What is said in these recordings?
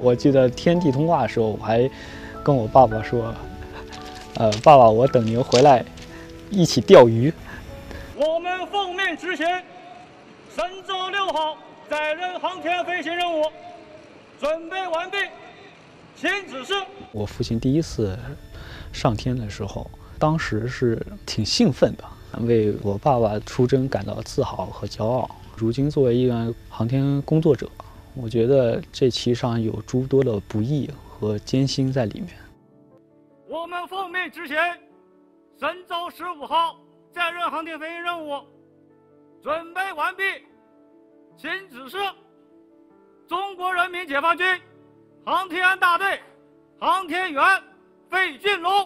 我记得天地通话的时候，我还跟我爸爸说，爸爸，我等您回来一起钓鱼。 我们奉命执行神舟6号载人航天飞行任务，准备完毕，请指示。 我父亲第一次上天的时候，当时是挺兴奋的，为我爸爸出征感到自豪和骄傲。如今作为一个航天工作者，我觉得这其上有诸多的不易和艰辛在里面。 我们奉命执行神舟15号载人航天飞行任务，准备完毕，请指示。中国人民解放军航天大队航天员费俊龙。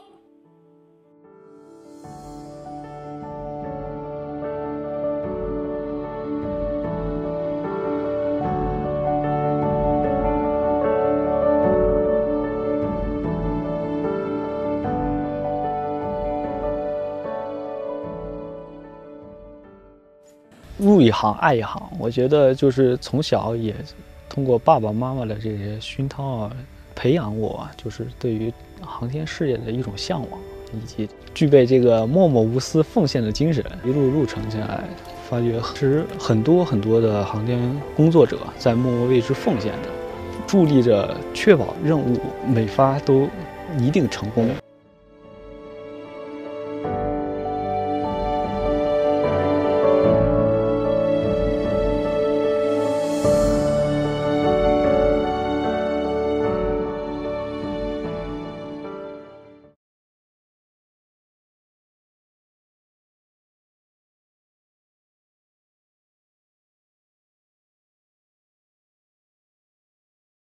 入一行爱一行，我觉得就是从小也通过爸爸妈妈的这些熏陶啊，培养我就是对于航天事业的一种向往，以及具备这个默默无私奉献的精神。一路路程下来，发觉是很多的航天工作者在默默为之奉献着，助力着确保任务每发都一定成功。